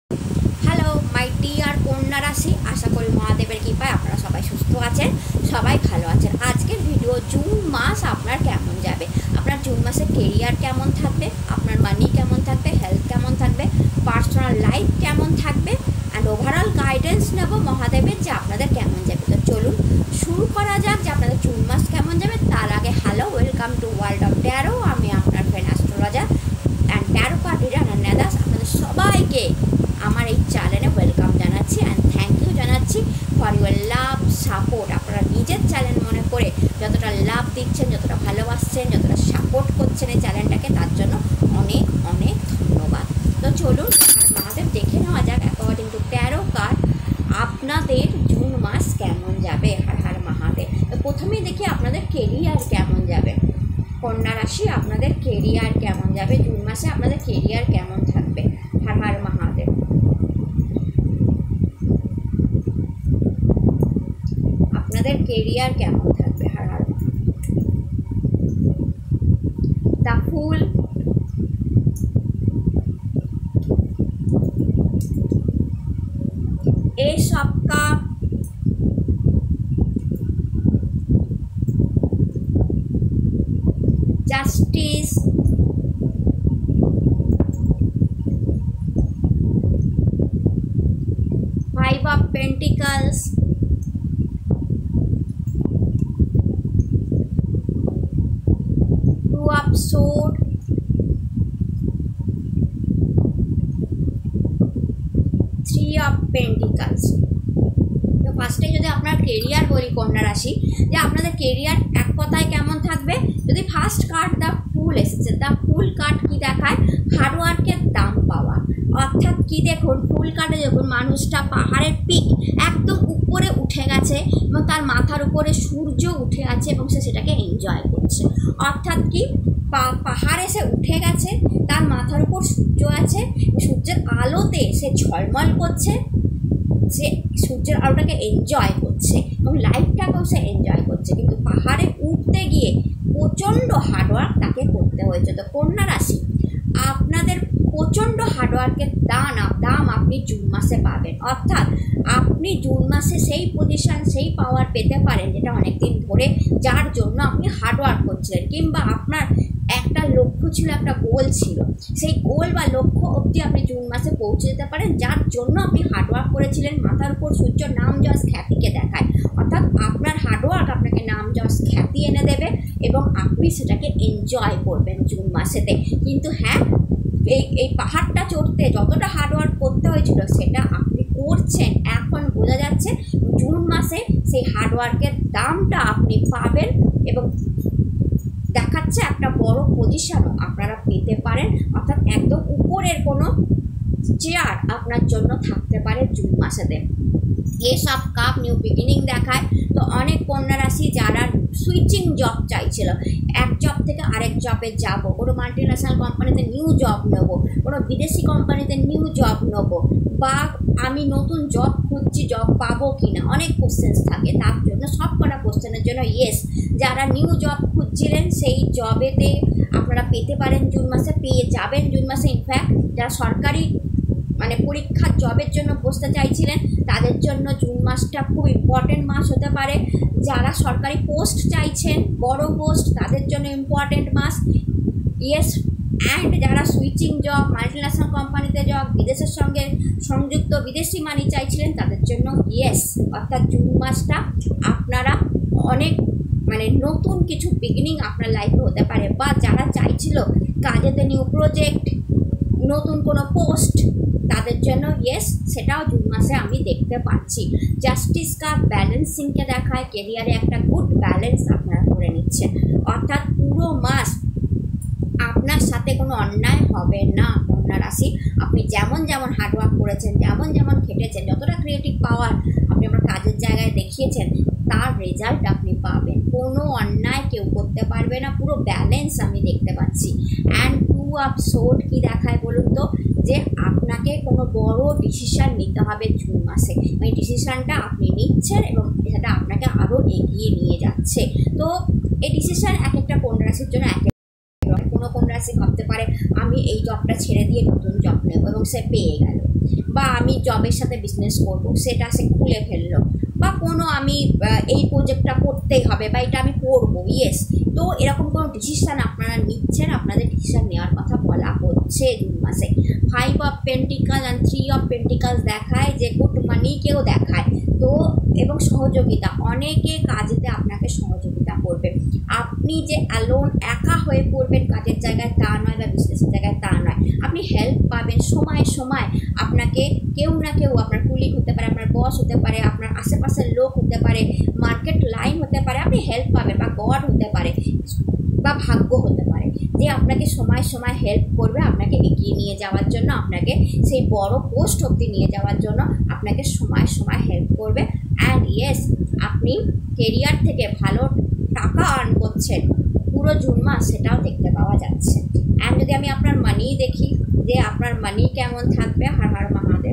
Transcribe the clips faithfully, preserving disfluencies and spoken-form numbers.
Hello my dear কন্যা রাশি, আশা করি মহাদেবের কৃপায় আপনারা সবাই সুস্থ আছেন, সবাই ভালো আছেন। আজকের ভিডিও জুন মাস আপনার কেমন যাবে, আপনার জুন মাসে কেরিয়ার কেমন থাকবে, আপনার মানি কেমন থাকবে, হেলথ কেমন থাকবে, পার্সোনাল লাইফ কেমন থাকবে, অ্যান্ড ওভারঅল গাইডেন্স নেব মহাদেবের যে আপনাদের কেমন যাবে। তো চলুন শুরু করা যাক যে আপনাদের জুন মাস কেমন যাবে। তার আগে hello, welcome to world of tarot. আমি আপনার friend astrologer and tarot card reader অন্যাদাস। আপনাদের সবাইকে আমার এই চ্যানেলে ওয়েলকাম জানাচ্ছি অ্যান্ড থ্যাংক ইউ জানাচ্ছি ফর ইউর লাভ সাপোর্ট। আপনারা নিজের চ্যানেল মনে করে যতটা লাভ দিচ্ছেন, যতটা ভালোবাসছেন, যতটা সাপোর্ট করছেন এই চ্যানেলটাকে, তার জন্য অনেক অনেক ধন্যবাদ। তো চলুন আর মহাদেব দেখে নেওয়া যাক অ্যাকর্ডিং টু ট্যারো কার্ড আপনাদের জুন মাস কেমন যাবে। হার হার মহাদেব। তো প্রথমেই দেখি আপনাদের কেরিয়ার কেমন যাবে। কন্যা রাশি, আপনাদের কেরিয়ার কেমন যাবে জুন মাসে, আপনাদের কেরিয়ার কেমন থাকবে। হার হার মহাদেব। আপনাদের কেরিয়ার কেমন থাকবে। Har Har. The fool, ace of cup, justice, five of pentacles, two of sword, three of pentacles. তো ফার্স্টে যদি আপনার কেরিয়ার বলি কন্যা রাশি, যে আপনাদের কেরিয়ার এক কথায় কেমন থাকবে। যদি ফার্স্ট কার্ড দ্য ফুল এসেছে, দ্য ফুল কার্ড কি দেখায়, হার্ডওয়ার্কের দাম পাওয়া। অর্থাৎ কি দেখুন, ফুল কার্ডে যখন মানুষটা পাহাড়ের পিক একদম উপরে উঠে গেছে এবং তার মাথার উপরে সূর্য উঠে আছে এবং সে সেটাকে এনজয় করছে। অর্থাৎ কি পাহাড়ে সে উঠে গেছে, তার মাথার উপর সূর্য আছে, সূর্যের আলোতে সে ঝলমল করছে, সে সূর্যের আলোটাকে এনজয় করছে এবং লাইফটাকেও সে এনজয় করছে। কিন্তু পাহাড়ে উঠতে গিয়ে প্রচণ্ড হার্ডওয়ার্ক তাকে করতে হয়েছে। তো কন্যা রাশি, আপনাদের প্রচণ্ড হার্ডওয়ার্কের দান দাম আপনি জুন মাসে পাবেন। অর্থাৎ আপনি জুন মাসে সেই পজিশন, সেই পাওয়ার পেতে পারেন যেটা অনেকদিন ধরে, যার জন্য আপনি হার্ডওয়ার্ক করছিলেন, কিংবা আপনার একটা লক্ষ্য ছিল, একটা গোল ছিল, সেই গোল বা লক্ষ্য অবধি আপনি জুন মাসে পৌঁছে যেতে পারেন, যার জন্য আপনি হার্ডওয়ার্ক করেছিলেন। মাথার উপর সূর্য নাম যশ খ্যাতিকে দেখায়। অর্থাৎ আপনার হার্ডওয়ার্ক আপনাকে নাম যশ খ্যাতি এনে দেবে এবং আপনি সেটাকে এনজয় করবেন জুন মাসেতে। কিন্তু হ্যাঁ, এই এই পাহাড়টা চড়তে যতটা হার্ডওয়ার্ক করতে হয়েছিল সেটা আপনি করছেন, এখন বোঝা যাচ্ছে জুন মাসে সেই হার্ডওয়ার্কের দামটা আপনি পাবেন এবং দেখাচ্ছে একটা বড় পজিশনও আপনারা পেতে পারেন। অর্থাৎ একদম উপরের কোনো চেয়ার আপনার জন্য থাকতে পারে জুন মাসেতে। এসব কাপ নিউ বিগিনিং দেখায়। তো অনেক কন্যা রাশি যারা সুইচিং জব চাইছিল, এক জব থেকে আরেক জবে যাব, কোনো মাল্টি ন্যাশনাল কোম্পানিতে নিউ জব নেব, কোনো বিদেশি কোম্পানিতে নিউ জব নেব, বা আমি নতুন জব খুঁজছি, জব পাবো কি না, অনেক কোশ্চেন্স থাকে। তার জন্য সব কটা কোশ্চেনের জন্য ইয়েস। যারা নিউ জব খুঁজছিলেন সেই জবেতে আপনারা পেতে পারেন জুন মাসে, পেয়ে যাবেন জুন মাসে। ইনফ্যাক্ট যারা সরকারি মানে পরীক্ষার জবের জন্য বসতে চাইছিলেন তাদের জন্য জুন মাসটা খুব ইম্পর্টেন্ট মাস হতে পারে। যারা সরকারি পোস্ট চাইছেন, বড় পোস্ট, তাদের জন্য ইম্পর্টেন্ট মাস। ইয়েস। অ্যান্ড যারা সুইচিং জব, মাল্টিন্যাশনাল কোম্পানিতে জব, বিদেশের সঙ্গে সংযুক্ত বিদেশি মানি চাইছিলেন তাদের জন্য ইয়েস। অর্থাৎ জুন মাসটা আপনারা অনেক মানে নতুন কিছু বিগিনিং আপনার লাইফে হতে পারে। বা যারা চাইছিল কাজেতে নিউ প্রজেক্ট, নতুন কোনো পোস্ট, তাদের জন্য ইয়েস, সেটাও জুন মাসে আমি দেখতে পাচ্ছি। জাস্টিস কাপ ব্যালেন্সিংকে দেখায়, কেরিয়ারে একটা গুড ব্যালেন্স আপনারা করে নিচ্ছেন। অর্থাৎ পুরো মাস আপনার সাথে কোনো অন্যায় হবে না কন্যা রাশি। আপনি যেমন যেমন হার্ডওয়ার্ক করেছেন, যেমন যেমন খেটেছেন, যতটা ক্রিয়েটিভ পাওয়ার আপনি আপনার কাজের জায়গায় দেখিয়েছেন, তার রেজাল্ট আপনি পাবেন। কোনো অন্যায় কেউ করতে পারবে না, পুরো ব্যালেন্স আমি দেখতে পাচ্ছি। অ্যান্ড টু অফ সোর্ড কি দেখায় বলুন তো, যে আপনাকে কোনো বড় ডিসিশান নিতে হবে জুন মাসে। মানে ডিসিশানটা আপনি নিচ্ছেন এবং সেটা আপনাকে আরও এগিয়ে নিয়ে যাচ্ছে। তো এই ডিসিশান এক একটা কন্যা রাশির জন্য এক কোনো কন্যা রাশি ভাবতে পারে আমি এই জবটা ছেড়ে দিয়ে নতুন জব নেব এবং সে পেয়ে গেল, বা আমি জবের সাথে বিজনেস করব, সেটা সে খুলে ফেললো, বা কোনো আমি এই প্রজেক্টটা করতেই হবে বা এটা আমি করবো, ইয়েস। তো এরকম কোনো ডিসিশান আপনারা নিচ্ছেন, আপনাদের ডিসিশান নেওয়ার কথা বলা হচ্ছে জুন মাসে। Five of pentacle and three of pentacles দেখায় যে গুড মানিকেও দেখায়। তো এবং সহযোগিতা, অনেকে কাজেতে আপনাকে সহযোগিতা করবে। আপনি যে অ্যালোন একা হয়ে পড়বেন কাজের জায়গায় তা নয়, বা বিজনেসের জায়গায় তা নয়, আপনি হেল্প পাবেন সময় সময়। আপনাকে কেউ না কেউ, আপনার কুলিগ হতে পারে, আপনার বস হতে পারে, আপনার আশেপাশের লোক হতে পারে, মার্কেট লাইন হতে পারে, আপনি হেল্প পাবেন, বা গড হতে পারে, বা ভাগ্য হতে পারে, যে আপনাকে সময় সময় হেল্প করবে, আপনাকে এগিয়ে নিয়ে যাওয়ার জন্য, আপনাকে সেই বড় পোস্ট অবধি নিয়ে যাওয়ার জন্য আপনাকে সময় সময় হেল্প করবে। অ্যান্ড ইয়েস, আপনি কেরিয়ার থেকে ভালো টাকা আর্ন করছেন পুরো জুন মাস, সেটাও দেখতে পাওয়া যাচ্ছে। অ্যান্ড যদি আমি আপনার মানি দেখি যে আপনার মানি কেমন থাকবে, Har Har Mahadev.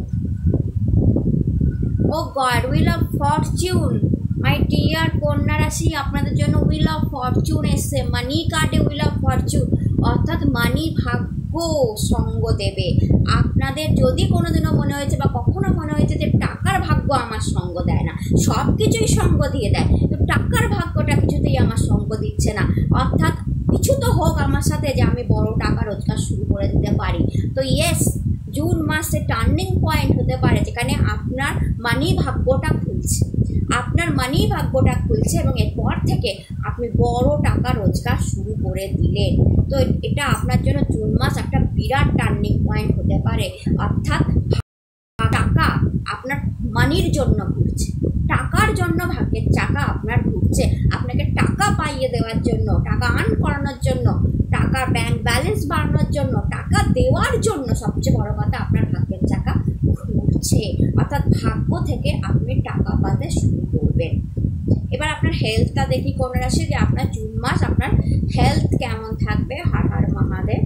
Oh god, wheel of fortune, my dear কন্যা রাশি, আপনাদের জন্য হুইল অফ ফরচুন এসছে। মানি কার্ডে হুইল অফ ফরচুন, অর্থাৎ মানি ভাগ্য সঙ্গ দেবে আপনাদের। যদি কোনোদিনও মনে হয়েছে বা কখনো মনে হয়েছে যে টাকার ভাগ্য আমার সঙ্গ দেয় না, সব কিছুই সঙ্গ দিয়ে দেয়, তো টাকার ভাগ্যটা কিছুতেই আমার সঙ্গ দিচ্ছে না, অর্থাৎ কিছু তো হোক আমার সাথে যে আমি বড় টাকা রোজগার শুরু করে দিতে পারি। তো ইয়েস, জুন মাসে টার্নিং পয়েন্ট হতে পারে যেখানে আপনার মানি ভাগ্যটা খুলছে, আপনার মানি ভাগ্যটা খুলছে এবং এরপর থেকে আপনি বড় টাকা রোজগার শুরু করে দিলেন। তো এটা আপনার জন্য জুন মাস একটা বিরাট টার্নিং পয়েন্ট হতে পারে, অর্থাৎ টাকা আপনার মানির জন্য ঘুরছে, টাকার জন্য ভাগ্যের চাকা আপনার ঘুরছে, আপনাকে টাকা পাইয়ে দেওয়ার জন্য, টাকা আর্ন করানোর জন্য, টাকার ব্যাংক ব্যালেন্স বাড়ানোর জন্য, টাকা দেওয়ার জন্য, সবচেয়ে বড় কথা আপনার ভাগ্যের চাকা ঘুরছে, অর্থাৎ ভাগ্য থেকে আপনি টাকা পাতে শুরু করবেন। এবার আপনার হেলথটা দেখি কন্যা রাশি, যে আপনার জুন মাস আপনার হেলথ কেমন থাকবে, Har Har Mahadev.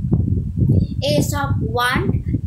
Ace of wand,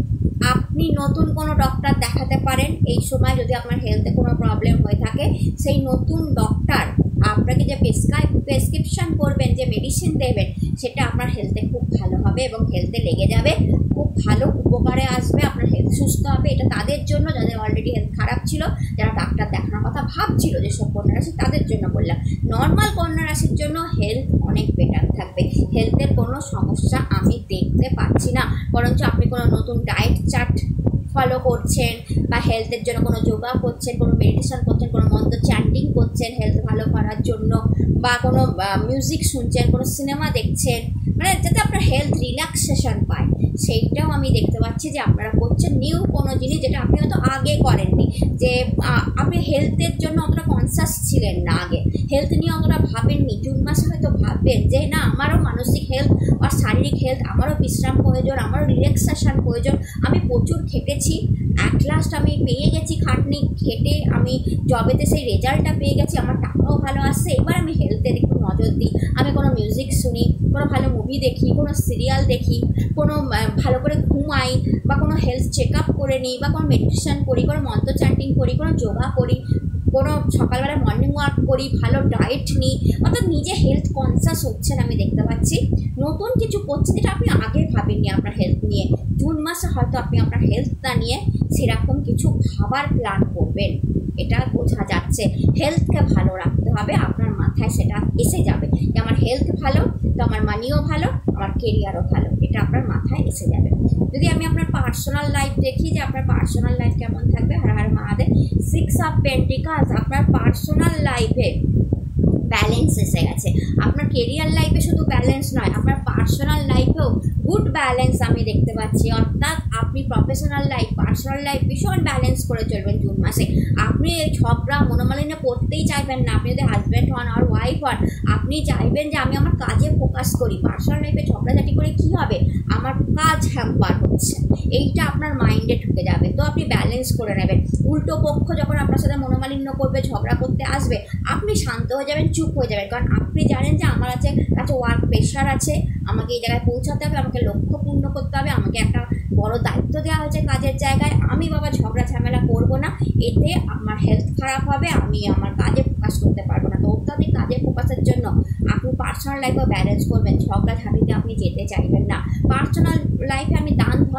আপনি নতুন কোনো ডক্টর দেখাতে পারেন এই সময় যদি আপনার হেলথে কোনো প্রবলেম হয়ে থাকে। সেই নতুন ডক্টর আপনাকে যে প্রেসক্রাইব প্রেসক্রিপশন করবেন, যে মেডিসিন দেবেন, সেটা আপনার হেলথে খুব ভালো হবে এবং হেলথে লেগে যাবে, খুব ভালো উপকারে আসবে, আপনার হেলথ সুস্থ হবে। এটা তাদের জন্য যাদের অলরেডি হেলথ খারাপ ছিল, যারা ডাক্তার দেখানোর কথা ভাবছিল, যেসব কন্যা রাশি, তাদের জন্য বললাম। নর্মাল কন্যা রাশির জন্য হেলথ অনেক বেটার থাকবে, হেলথের কোনো সমস্যা আমি দেখতে পাচ্ছি না, বরঞ্চ আপনি কোনো নতুন ডায়েট চার্ট ফলো করছেন, বা হেলথের জন্য কোনো যোগা করছেন, কোনো মেডিটেশন করছেন, কোনো মন্ত্র চ্যান্টিং করছেন হেলথ ভালো করার জন্য, বা কোনো মিউজিক শুনছেন, কোনো সিনেমা দেখছেন, মানে যাতে আপনার হেলথ রিল্যাক্সেশন পায়, সেইটাও আমি দেখতে পাচ্ছি যে আপনারা করছেন। নিউ কোনো জিনিস যেটা আপনি হয়তো আগে করেননি, যে আপনি হেলথের জন্য অতটা কনসাস ছিলেন না, আগে হেলথ নিয়ে অতটা ভাবেননি, জুন মাসে হয়তো ভাববেন যে না, আমারও মানসিক হেলথ আর শারীরিক হেলথ, আমারও বিশ্রাম প্রয়োজন, আমারও রিল্যাক্সেশন প্রয়োজন, আমি প্রচুর খেটেছি, অ্যাট লাস্ট আমি পেয়ে গেছি, খাটনি খেটে আমি জবেতে সেই রেজাল্টটা পেয়ে গেছি, আমার টাকাও ভালো আসছে, এবার আমি হেলথের একটু নজর দিই, আমি কোনো মিউজিক শুনি, কোনো ভালো মুভি দেখি, কোনো সিরিয়াল দেখি, কোনো ভালো করে ঘুমাই, বা কোনো হেলথ চেক আপ করে নিই, বা কোনো মেডিটেশন করি, কোনো মন্ত্র চ্যান্টিং করি, কোনো যোগা করি, কোনো সকালবেলা মর্নিং ওয়াক করি, ভালো ডায়েট নিই, অর্থাৎ নিজে হেলথ কনসাস হচ্ছেন আমি দেখতে পাচ্ছি। নতুন কিছু করছেন যেটা আপনি আগে ভাবেননি আপনার হেলথ নিয়ে, জুন মাসে হয়তো আপনি আপনার হেলথটা নিয়ে সেরকম কিছু ভাবার প্ল্যান করবেন, এটা বোঝা যাচ্ছে। হেলথকে ভালো রাখতে হবে, আপনার মাথায় সেটা এসে যাবে যে আমার হেলথ ভালো, তো আমার মানিও ভালো, আমার কেরিয়ারও ভালো, এটা আপনার মাথায় এসে যাবে। যদি আমি আপনার পার্সোনাল লাইফ দেখি যে আপনার পার্সোনাল লাইফ কেমন থাকবে, Har Har Mahadev. Six of pentacles, আপনার পার্সোনাল লাইফে ব্যালেন্স এসে গেছে, আপনার কেরিয়ার লাইফে শুধু ব্যালেন্স নয়, আপনার পার্সোনাল লাইফেও গুড ব্যালেন্স আমি দেখতে পাচ্ছি, অর্থাৎ আপনি প্রফেশনাল লাইফ পার্সোনাল লাইফ ভীষণ ব্যালেন্স করে চলবেন জুন মাসে। আপনি ঝগড়া মনোমালিন্য করতেই চাইবেন না, আপনি যদি হাজব্যান্ড হন আর ওয়াইফ হন, আপনি চাইবেন যে আমি আমার কাজে ফোকাস করি, পার্সোনাল লাইফে ঝগড়াঝাটি করে কী হবে, আমার কাজ হ্যাম্পার হচ্ছে, এইটা আপনার মাইন্ডে ঢুকে যাবে, তো আপনি ব্যালেন্স করে নেবেন। উল্টো পক্ষ যখন আপনার সাথে মনোমালিন্য করবে, ঝগড়া করতে আসবে, আপনি শান্ত হয়ে যাবেন, চুপ হয়ে যাবেন, কারণ আপনি জানেন যে আমার আছে কাছে ওয়ার্ক প্রেশার আছে, আমাকে এই জায়গায় পৌঁছাতে হবে, আমাকে লক্ষ্য পূর্ণ করতে হবে, আমাকে একটা বড় দায়িত্ব দেওয়া হয়েছে কাজের জায়গায়, আমি বাবা ঝগড়া ঝামেলা করব না, এতে আমার হেলথ খারাপ হবে, আমি আমার কাজে ফোকাস করতে পারবো না। তো অত্যাধিক কাজে ফোকাসের জন্য আপনি পার্সোনাল লাইফে ব্যালেন্স করবেন, ঝগড়া ঝাঁটিতে আপনি যেতে চাইবেন না। পার্সোনাল লাইফে আমি দান ধর্ম করতে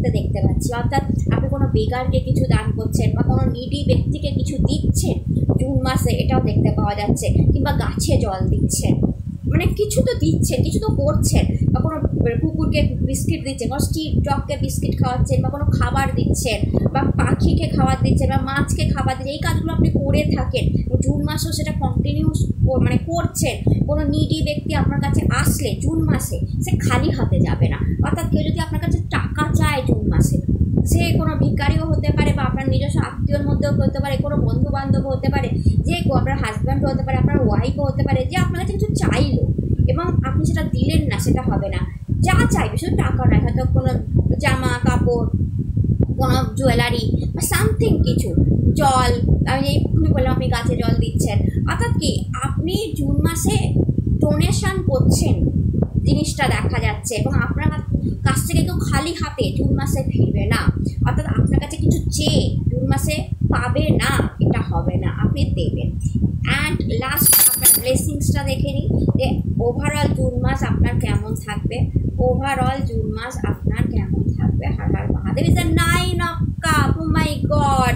করতে দেখতে পাচ্ছি। অর্থাৎ আপনি কোনো বেগারকে কিছু দান করছেন বা কোনো নিডি ব্যক্তিকে কিছু দিচ্ছেন জুন মাসে, এটাও দেখতে পাওয়া যাচ্ছে। কিংবা গাছে জল দিচ্ছেন, মানে কিছু তো দিচ্ছেন, কিছু তো করছেন, বা কোনো কুকুরকে বিস্কিট দিচ্ছেন, কোনো স্ট্রিট ডগকে বিস্কিট খাওয়াচ্ছেন, বা কোনো খাবার দিচ্ছেন, বা পাখিকে খাবার দিচ্ছেন, বা মাছকে খাবার দিচ্ছেন। এই কাজগুলো আপনি করে থাকেন, জুন মাসেও সেটা কন্টিনিউস মানে করছেন। কোনো নিডি ব্যক্তি আপনার কাছে আসলে জুন মাসে সে খালি হাতে যাবে না। অর্থাৎ কেউ যদি আপনার কাছে টাকা চায় জুন মাসে, সে কোনো ভিখারিও হতে পারে, বা আপনার নিজস্ব আত্মীয়র মধ্যেও হতে পারে, কোনো বন্ধু বান্ধব হতে পারে, যে আপনার হাজব্যান্ডও হতে পারে, আপনার ওয়াইফও হতে পারে, যে আপনার কাছে কিছু চাইলো এবং আপনি সেটা দিলেন না, সেটা হবে না। যা চাইবে, শুধু টাকা নয়, হয়তো কোনো জামা কাপড়, কোনো জুয়েলারি বা সামথিং কিছু, জল, আমি এক্ষুনি বললাম আপনি গাছে জল দিচ্ছেন। অর্থাৎ কি আপনি জুন মাসে ডোনেশন করছেন, জিনিসটা দেখা যাচ্ছে। এবং আপনার কাছ থেকে কেউ খালি হাতে জুন মাসে ফিরবে না। অর্থাৎ আপনার কাছে কিছু চেয়ে জুন মাসে পাবে না, এটা হবে না, আপনি দেবেন। অ্যান্ড লাস্ট আপনার ব্লেসিংসটা দেখে নিই যে ওভারঅল জুন মাস আপনার কেমন থাকবে। ওভারঅল জুন মাস আপনার কেমন থাকবে। Har Har Mahadev. Is the nine of cup. Oh my god,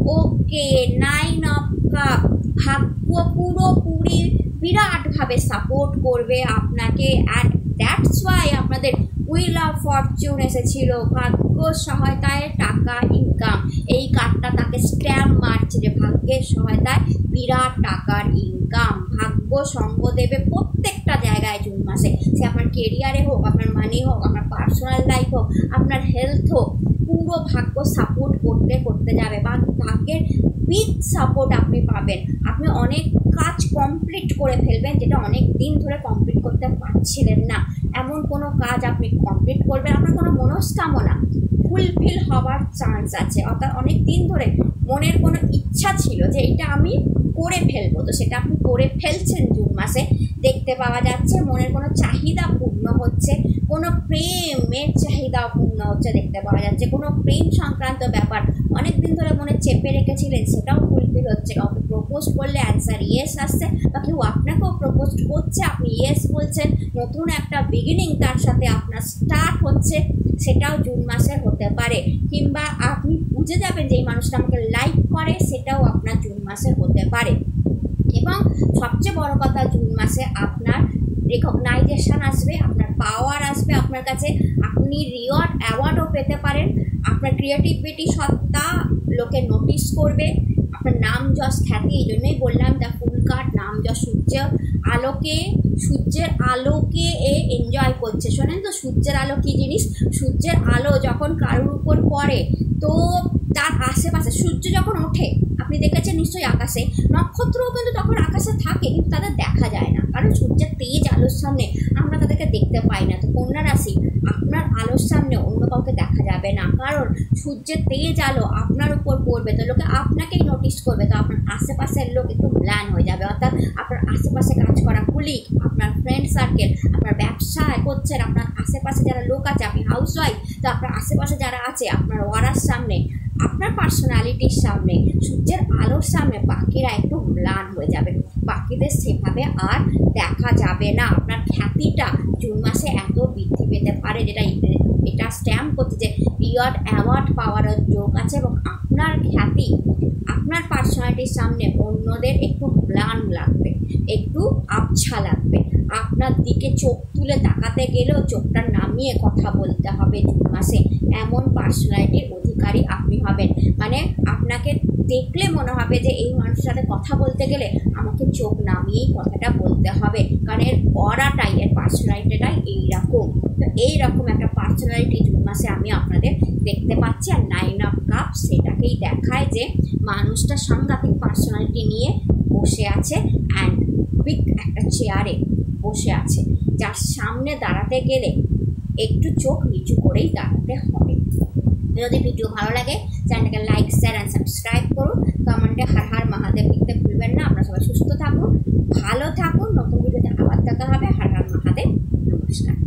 okay, nine of cup. ভাগ্য পুরোপুরি বিরাটভাবে সাপোর্ট করবে আপনাকে। অ্যান্ড দ্যাটস ওয়াই আপনাদের হুইল অফ ফরচুন এসেছিল, ভাগ্য সহায়তায় টাকা ইনকাম। এই কার্ডটা তাকে স্ট্যাম্প মারছে যে ভাগ্যের সহায়তায় বিরাট টাকার ইনকাম। ভাগ্য সঙ্গ দেবে প্রত্যেকটা জায়গায় জুন মাসে, সে আপনার কেরিয়ারে হোক, আপনার মানি হোক, আপনার পার্সোনাল লাইফ হোক, আপনার হেলথ হোক, পুরো ভাগ্য সাপোর্ট করতে করতে যাবে। বা ভাগ্যের বিগ সাপোর্ট আপনি পাবেন। আপনি অনেক কাজ কমপ্লিট করে ফেলবেন, যেটা অনেক দিন ধরে কমপ্লিট করতে পারছিলেন না, এমন কোনো কাজ আপনি কমপ্লিট করবেন। আপনার কোনো মনস্কামনা ফুলফিল হওয়ার চান্স আছে। অর্থাৎ অনেক দিন ধরে মনের কোনো ইচ্ছা ছিল যে এটা আমি করে ফেলবো, তো সেটা আপনি করে ফেলছেন জুন মাসে, দেখতে পাওয়া যাচ্ছে। মনের কোনো চাহিদা পূর্ণ হচ্ছে, কোনো প্রেমের চাহিদা পূর্ণ হচ্ছে দেখতে পাওয়া যাচ্ছে। কোনো প্রেম সংক্রান্ত ব্যাপার অনেক দিন ধরে মনে চেপে রেখেছিলেন, সেটাও ফুলফিল হচ্ছে। কাউকে প্রপোজ করলে অ্যান্সার ইয়েস আসছে, বা কেউ আপনাকেও প্রপোজ করছে, আপনি ইয়েস বলছেন। নতুন একটা বিগিনিং তার সাথে আপনার স্টার্ট হচ্ছে, সেটাও জুন মাসে হতে পারে। কিংবা আপনি বুঝে যাবেন যে এই মানুষটা আমাকে লাইক করে, সেটাও আপনার জুন মাসে হতে পারে। এবং সবচেয়ে বড় কথা, জুন মাসে আপনার রেকগনাইজেশন আসবে, আপনার পাওয়ার আসবে আপনার কাছে, আপনি রিওয়ার্ড অ্যাওয়ার্ডও পেতে পারেন। আপনার ক্রিয়েটিভিটি সত্তা লোকে নোটিস করবে, আপনার নাম যশ খ্যাতি। এই জন্যই বললাম দ্য ফুল কার্ড, নাম যশ সূর্য আলোকে, সূর্যের আলোকে এ এনজয় করছে। শোনেন তো সূর্যের আলো কী জিনিস? সূর্যের আলো যখন কারোর উপর পড়ে, তো তার আশেপাশে সূর্য যখন ওঠে, আপনি দেখেছেন নিশ্চয়ই আকাশে, নক্ষত্রও কিন্তু তখন আকাশে থাকে, কিন্তু তাদের দেখা যায় না, কারণ সূর্যের তেজ আলোর সামনে আমরা তাদেরকে দেখতে পাই না। তো কন্যা রাশি, আপনার আলোর সামনে অন্য কাউকে দেখা যাবে না, কারণ সূর্যের তেজ আলো আপনার উপর পড়বে, তো লোকে আপনাকেই নোটিস করবে। তো আপনার আশেপাশের লোক একটু ম্লান হয়ে যাবে। অর্থাৎ আপনার আশেপাশে কাজ করা কুলিগ, আপনার ফ্রেন্ড সার্কেল, আপনার ব্যবসা করছেন, আপনার আশেপাশে যারা লোক আছে, আপনি হাউস ওয়াইফ, তো আপনার আশেপাশে যারা আছে, আপনার ওয়ারার সামনে, আপনার পার্সোনালিটির সামনে, সূর্যের আলোর সামনে বাকিরা একটু ম্লান হয়ে যাবে, বাকিদের সেভাবে আর দেখা যাবে না। আপনার খ্যাতিটা জুন মাসে এত বৃদ্ধি পেতে পারে, যেটা এটা স্ট্যাম্প করছে যে রিওয়ার্ড অ্যাওয়ার্ড পাওয়ার যোগ আছে। এবং আপনার খ্যাতি, আপনার পার্সোনালিটির সামনে অন্যদের একটু ম্লান লাগবে, একটু আবছা লাগবে। আপনার দিকে চোখ তুলে তাকাতে গেলেও চোখটা নামিয়ে কথা বলতে হবে জুন মাসে, এমন পার্সোনালিটির অধিকারী আপনি হবেন। মানে আপনাকে দেখলে মনে হবে যে এই মানুষের সাথে কথা বলতে গেলে আমাকে চোখ নামিয়েই কথাটা বলতে হবে, কারণ এর অরাটাই, এর পার্সোনালিটিটাই এইরকম। তো এইরকম একটা পার্সোনালিটি জুন মাসে আমি আপনাদের দেখতে পাচ্ছি। আর নাইন অফ কাপ সেটাকেই দেখায় যে মানুষটা সাংঘাতিক পার্সোনালিটি নিয়ে বসে আছে, অ্যান্ড বিগ একটা চেয়ারে বসে আছে, যার সামনে দাঁড়াতে গেলে একটু চোখ নিচু করেই দাঁড়াতে হবে। যদি ভিডিও ভালো লাগে চ্যানেলটাকে লাইক, শেয়ার অ্যান্ড সাবস্ক্রাইব করুন। কমেন্টে হর হর মহাদেব লিখতে ভুলবেন না। আপনারা সবাই সুস্থ থাকুন, ভালো থাকুন। নতুন ভিডিওতে আবার দেখা হবে। হর হর মহাদেব, নমস্কার।